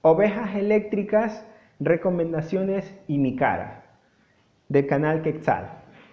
Ovejas eléctricas, recomendaciones y mi cara, del canal Quetzal.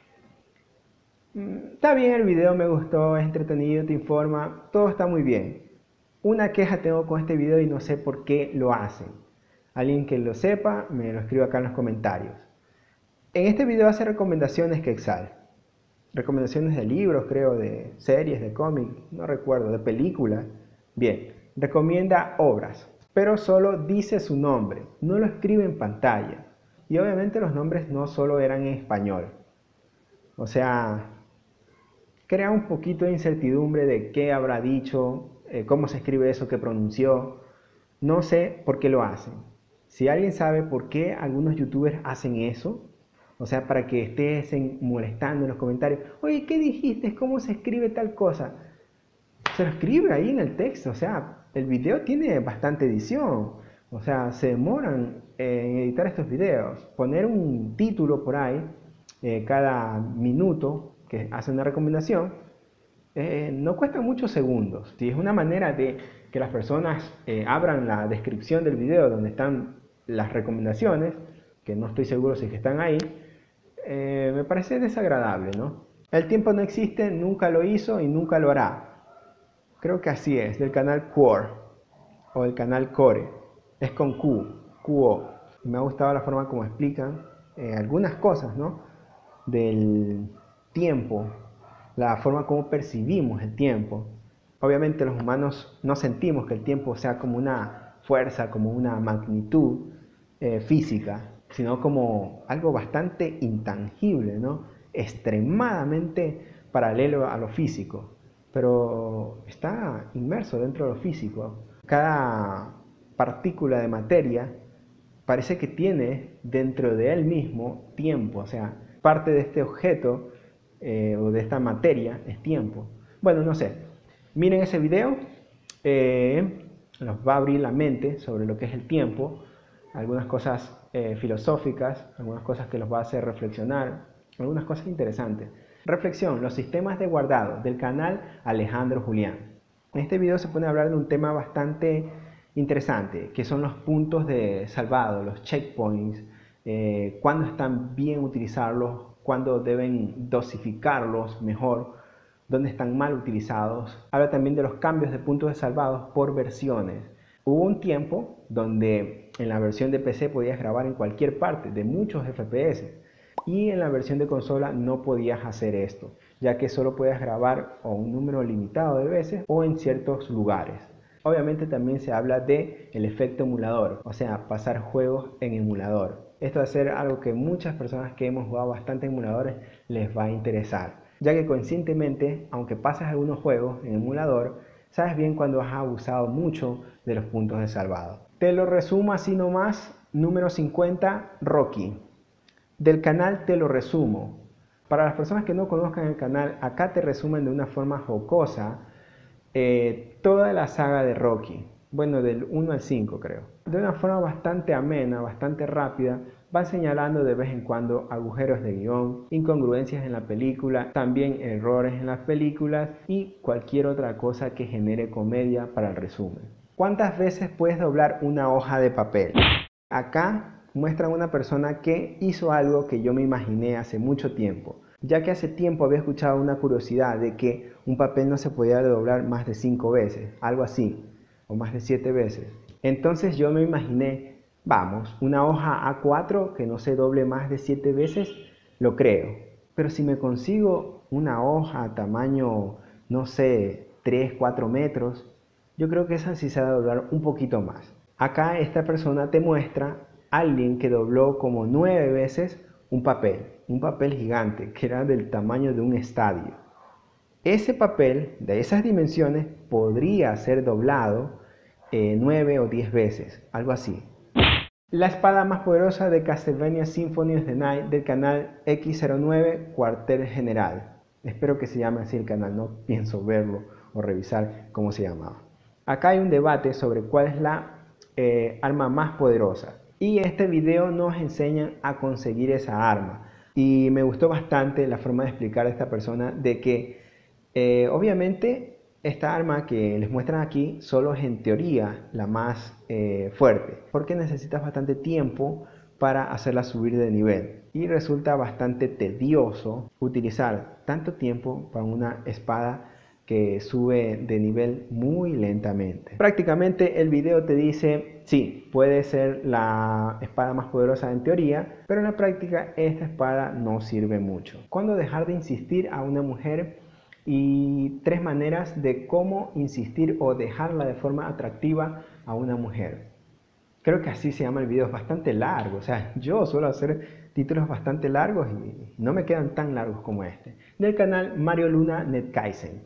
Está bien el video, me gustó, es entretenido, te informa, todo está muy bien. Una queja tengo con este video y no sé por qué lo hacen. Alguien que lo sepa, me lo escribe acá en los comentarios. En este video hace recomendaciones Quetzal. Recomendaciones de libros, creo, de series, de cómics, no recuerdo, de películas. Bien, recomienda obras, pero solo dice su nombre, no lo escribe en pantalla. Y obviamente los nombres no solo eran en español. O sea, crea un poquito de incertidumbre de qué habrá dicho, cómo se escribe eso que pronunció. No sé por qué lo hacen. Si alguien sabe por qué algunos youtubers hacen eso, o sea, para que estés molestando en los comentarios, oye, ¿qué dijiste? ¿Cómo se escribe tal cosa? Se lo escribe ahí en el texto, o sea, el video tiene bastante edición, o sea, se demoran en editar estos videos. Poner un título por ahí, cada minuto que hace una recomendación, no cuesta muchos segundos. Si es una manera de que las personas abran la descripción del video donde están las recomendaciones, que no estoy seguro si es que están ahí, me parece desagradable, ¿no? El tiempo no existe, nunca lo hizo y nunca lo hará. Creo que así es, del canal Core o el canal Core. Es con Q, QO. Me ha gustado la forma como explican algunas cosas, ¿no? Del tiempo, la forma como percibimos el tiempo. Obviamente los humanos no sentimos que el tiempo sea como una fuerza, como una magnitud física, sino como algo bastante intangible, ¿no? Extremadamente paralelo a lo físico, pero está inmerso dentro de lo físico. Cada partícula de materia parece que tiene dentro de él mismo tiempo, o sea, parte de este objeto o de esta materia es tiempo. Bueno, no sé, miren ese video, nos va a abrir la mente sobre lo que es el tiempo, algunas cosas filosóficas, algunas cosas que los va a hacer reflexionar, algunas cosas interesantes. Reflexión, los sistemas de guardado, del canal Alejandro Julián. En este video se pone a hablar de un tema bastante interesante, que son los puntos de salvado, los checkpoints, cuándo están bien utilizarlos, cuándo deben dosificarlos mejor, dónde están mal utilizados. Habla también de los cambios de puntos de salvados por versiones. Hubo un tiempo donde en la versión de PC podías grabar en cualquier parte, de muchos FPS, y en la versión de consola no podías hacer esto, ya que solo podías grabar o un número limitado de veces o en ciertos lugares. Obviamente también se habla de el efecto emulador, o sea, pasar juegos en emulador. Esto va a ser algo que muchas personas que hemos jugado bastante en emuladores les va a interesar, ya que conscientemente, aunque pases algunos juegos en emulador, sabes bien cuando has abusado mucho de los puntos de salvado. Te lo resumo así nomás. Número 50, Rocky. Del canal Te lo resumo. Para las personas que no conozcan el canal, acá te resumen de una forma jocosa toda la saga de Rocky. Bueno, del 1 al 5 creo. De una forma bastante amena, bastante rápida, va señalando de vez en cuando agujeros de guión, incongruencias en la película, también errores en las películas y cualquier otra cosa que genere comedia para el resumen. ¿Cuántas veces puedes doblar una hoja de papel? Acá muestran una persona que hizo algo que yo me imaginé hace mucho tiempo, ya que hace tiempo había escuchado una curiosidad de que un papel no se podía doblar más de 5 veces, algo así, o más de 7 veces. Entonces yo me imaginé, vamos, una hoja A4 que no se doble más de 7 veces, lo creo. Pero si me consigo una hoja tamaño, no sé, 3, 4 metros, yo creo que esa sí se va a doblar un poquito más. Acá esta persona te muestra a alguien que dobló como 9 veces un papel gigante que era del tamaño de un estadio. Ese papel de esas dimensiones podría ser doblado 9 o 10 veces, algo así. La espada más poderosa de Castlevania Symphony of the Night del canal X09 Cuartel General. Espero que se llame así el canal, no pienso verlo o revisar cómo se llamaba. Acá hay un debate sobre cuál es la arma más poderosa. Y en este video nos enseñan a conseguir esa arma. Y me gustó bastante la forma de explicar a esta persona de que obviamente Esta arma que les muestran aquí solo es en teoría la más fuerte, porque necesitas bastante tiempo para hacerla subir de nivel y resulta bastante tedioso utilizar tanto tiempo para una espada que sube de nivel muy lentamente. Prácticamente el video te dice, sí, puede ser la espada más poderosa en teoría, pero en la práctica esta espada no sirve mucho. ¿Cuándo dejar de insistir a una mujer? Y 3 maneras de cómo insistir o dejarla de forma atractiva a una mujer. Creo que así se llama el video, es bastante largo, o sea, yo suelo hacer títulos bastante largos y no me quedan tan largos como este. Del canal Mario Luna Netkaizen.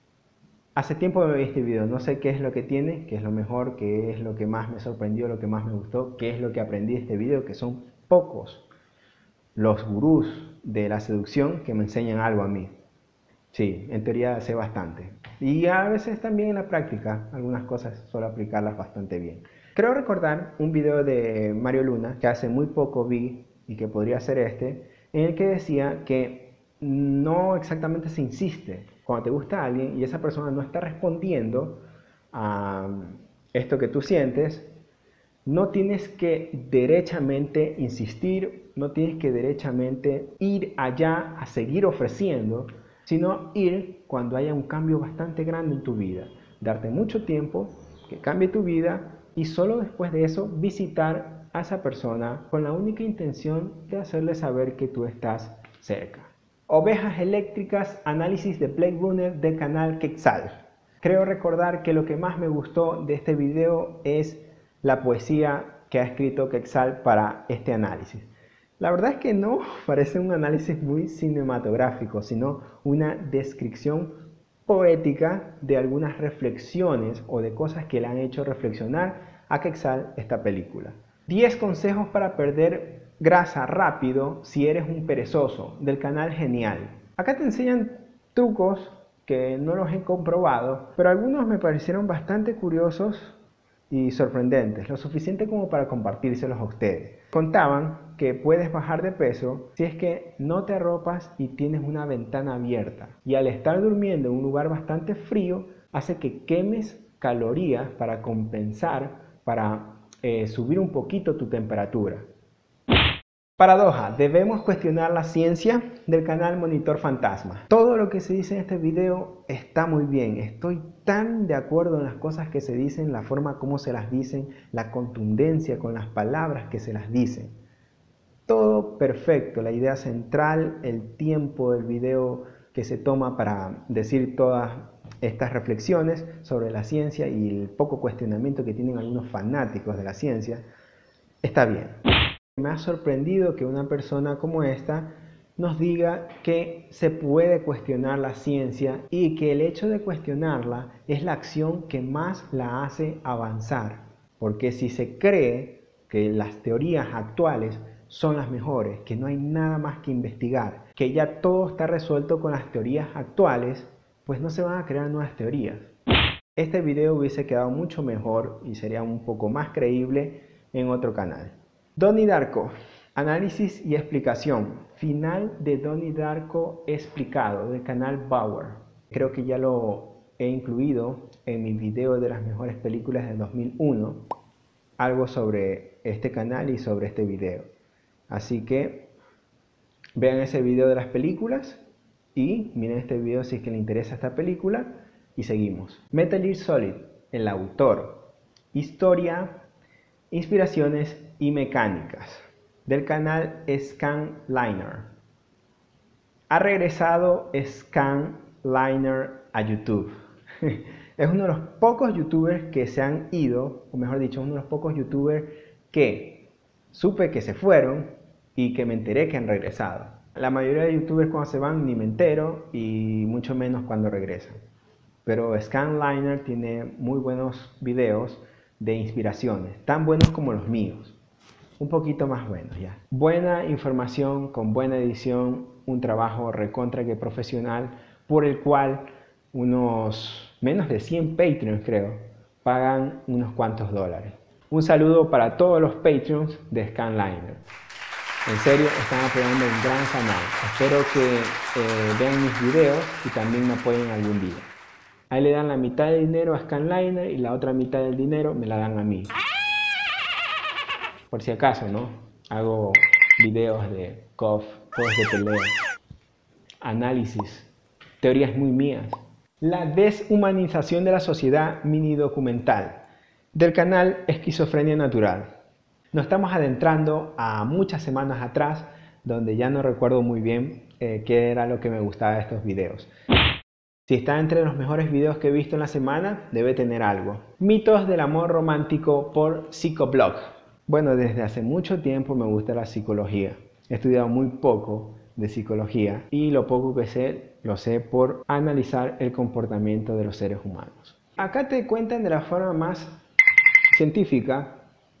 Hace tiempo me vi este video, no sé qué es lo que tiene, qué es lo mejor, qué es lo que más me sorprendió, lo que más me gustó, qué es lo que aprendí de este video, que son pocos los gurús de la seducción que me enseñan algo a mí. Sí, en teoría sé bastante. Y a veces también en la práctica, algunas cosas suelo aplicarlas bastante bien. Creo recordar un video de Mario Luna que hace muy poco vi y que podría ser este, en el que decía que no exactamente se insiste cuando te gusta alguien y esa persona no está respondiendo a esto que tú sientes. No tienes que derechamente insistir, no tienes que derechamente ir allá a seguir ofreciendo, sino ir cuando haya un cambio bastante grande en tu vida. Darte mucho tiempo, que cambie tu vida y solo después de eso visitar a esa persona con la única intención de hacerle saber que tú estás cerca. Ovejas eléctricas, análisis de Blade Runner del canal Quetzal. Creo recordar que lo que más me gustó de este video es la poesía que ha escrito Quetzal para este análisis. La verdad es que no parece un análisis muy cinematográfico, sino una descripción poética de algunas reflexiones o de cosas que le han hecho reflexionar a Quetzal esta película. 10 consejos para perder grasa rápido si eres un perezoso, del canal Genial. Acá te enseñan trucos que no los he comprobado, pero algunos me parecieron bastante curiosos y sorprendentes, lo suficiente como para compartírselos a ustedes. Contaban que puedes bajar de peso si es que no te arropas y tienes una ventana abierta. Y al estar durmiendo en un lugar bastante frío, hace que quemes calorías para compensar, para subir un poquito tu temperatura. Paradoja, debemos cuestionar la ciencia, del canal Monitor Fantasma. Todo lo que se dice en este video está muy bien. Estoy tan de acuerdo en las cosas que se dicen, la forma como se las dicen, la contundencia con las palabras que se las dicen. Todo perfecto, la idea central, el tiempo del video que se toma para decir todas estas reflexiones sobre la ciencia y el poco cuestionamiento que tienen algunos fanáticos de la ciencia, está bien. Me ha sorprendido que una persona como esta nos diga que se puede cuestionar la ciencia y que el hecho de cuestionarla es la acción que más la hace avanzar. Porque si se cree que las teorías actuales son las mejores, que no hay nada más que investigar, que ya todo está resuelto con las teorías actuales, pues no se van a crear nuevas teorías. Este video hubiese quedado mucho mejor y sería un poco más creíble en otro canal. Donnie Darko, análisis y explicación. Final de Donnie Darko explicado del canal Bauer. Creo que ya lo he incluido en mi video de las mejores películas del 2001. Algo sobre este canal y sobre este video. Así que vean ese video de las películas y miren este video si es que les interesa esta película y seguimos. Metal Gear Solid, el autor. Historia, inspiraciones y mecánicas del canal Scanliner. Ha regresado Scanliner a YouTube. Es uno de los pocos youtubers que se han ido, o mejor dicho, uno de los pocos youtubers que supe que se fueron y que me enteré que han regresado. La mayoría de youtubers cuando se van ni me entero y mucho menos cuando regresan. Pero Scanliner tiene muy buenos videos de inspiraciones, tan buenos como los míos, un poquito más buenos ya. Buena información con buena edición, un trabajo recontra que profesional, por el cual unos menos de 100 Patreons creo, pagan unos cuantos dólares. Un saludo para todos los Patreons de Scanliner. En serio, están apoyando un gran canal. Espero que vean mis videos y también me apoyen algún día. Ahí le dan la mitad del dinero a Scanliner y la otra mitad del dinero me la dan a mí. Por si acaso, ¿no? Hago videos de KOF, juegos de pelea, análisis, teorías muy mías. La deshumanización de la sociedad mini documental del canal Esquizofrenia Natural. Nos estamos adentrando a muchas semanas atrás, donde ya no recuerdo muy bien qué era lo que me gustaba de estos videos. Si está entre los mejores videos que he visto en la semana, debe tener algo. Mitos del amor romántico por Psicoblog. Bueno, desde hace mucho tiempo me gusta la psicología. He estudiado muy poco de psicología y lo poco que sé, lo sé por analizar el comportamiento de los seres humanos. Acá te cuentan de la forma más científica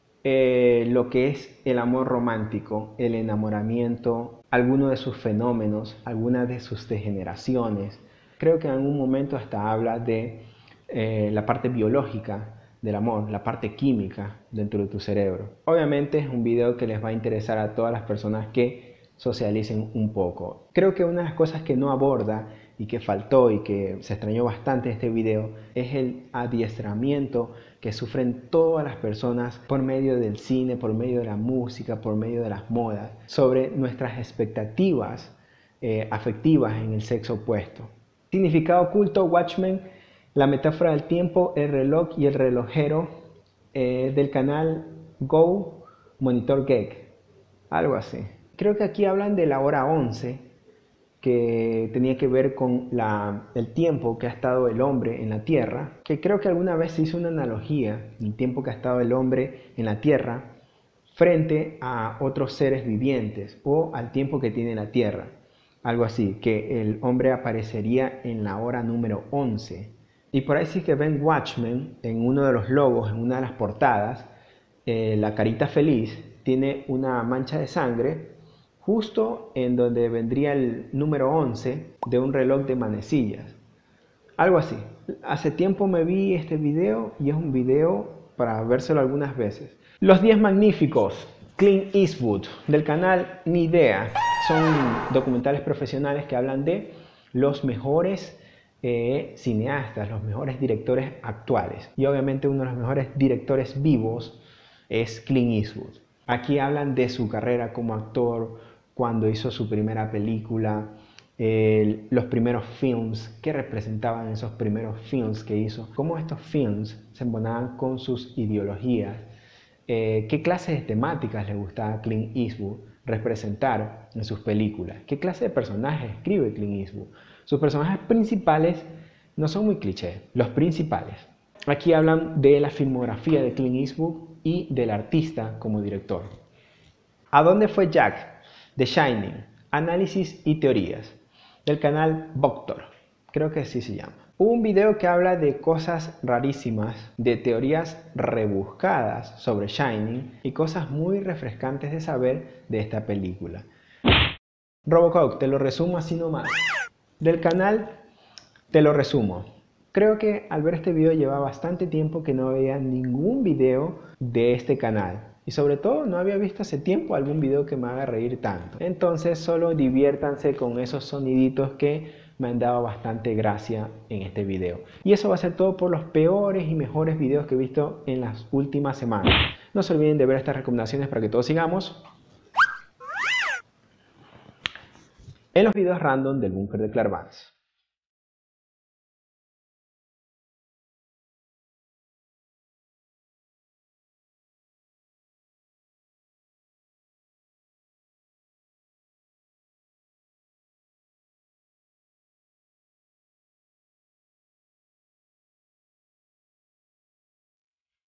lo que es el amor romántico, el enamoramiento, algunos de sus fenómenos, algunas de sus degeneraciones. Creo que en algún momento hasta habla de la parte biológica del amor, la parte química dentro de tu cerebro. Obviamente es un video que les va a interesar a todas las personas que socialicen un poco. Creo que una de las cosas que no aborda y que faltó y que se extrañó bastante en este video es el adiestramiento que sufren todas las personas por medio del cine, por medio de la música, por medio de las modas, sobre nuestras expectativas afectivas en el sexo opuesto. Significado oculto, Watchmen, la metáfora del tiempo, el reloj y el relojero del canal Go Monitor Geek, algo así. Creo que aquí hablan de la hora 11, que tenía que ver con el tiempo que ha estado el hombre en la Tierra, que creo que alguna vez se hizo una analogía del tiempo que ha estado el hombre en la Tierra frente a otros seres vivientes o al tiempo que tiene la Tierra. Algo así, que el hombre aparecería en la hora número 11. Y por ahí sí que ven Watchmen en uno de los logos, en una de las portadas, la carita feliz tiene una mancha de sangre justo en donde vendría el número 11 de un reloj de manecillas. Algo así. Hace tiempo me vi este video y es un video para vérselo algunas veces. Los 10 magníficos, Clint Eastwood, del canal Ni Idea. Son documentales profesionales que hablan de los mejores cineastas, los mejores directores actuales. Y obviamente uno de los mejores directores vivos es Clint Eastwood. Aquí hablan de su carrera como actor, cuando hizo su primera película, los primeros films, qué representaban esos primeros films que hizo, cómo estos films se embonaban con sus ideologías, qué clase de temáticas le gustaba a Clint Eastwood representar en sus películas, qué clase de personajes escribe Clint Eastwood. Sus personajes principales no son muy clichés, los principales. Aquí hablan de la filmografía de Clint Eastwood y del artista como director. ¿A dónde fue Jack? The Shining, análisis y teorías, del canal Voctor, creo que así se llama. Hubo un video que habla de cosas rarísimas, de teorías rebuscadas sobre Shining y cosas muy refrescantes de saber de esta película. Robocop, te lo resumo así nomás. Del canal Te lo resumo. Creo que al ver este video lleva bastante tiempo que no veía ningún video de este canal. Y sobre todo no había visto hace tiempo algún video que me haga reír tanto. Entonces solo diviértanse con esos soniditos que me han dado bastante gracia en este video. Y eso va a ser todo por los peores y mejores videos que he visto en las últimas semanas. No se olviden de ver estas recomendaciones para que todos sigamos en los videos random del Búnker de Clark Vance.